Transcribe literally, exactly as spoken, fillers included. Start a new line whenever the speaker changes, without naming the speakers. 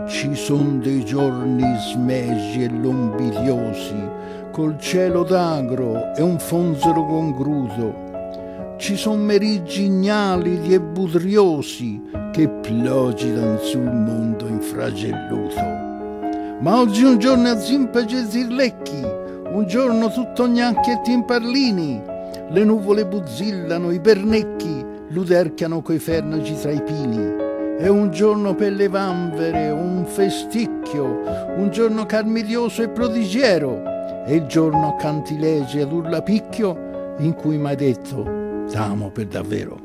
Ci son dei giorni smegi e lombidiosi, col cielo d'agro e un fonzero congrudo. Ci son meriggi ignalidi e budriosi che plogitan sul mondo infragelluto. Ma oggi un giorno a zimpagi e zirlecchi, un giorno tutto gnacchi e timparlini, le nuvole buzzillano, i pernecchi luderchiano coi fernaci tra i pini. È un giorno per le vanvere, un festicchio, un giorno carmidioso e prodigiero, è il giorno a cantilegi ed urlapicchio in cui m'hai detto t'amo per davvero.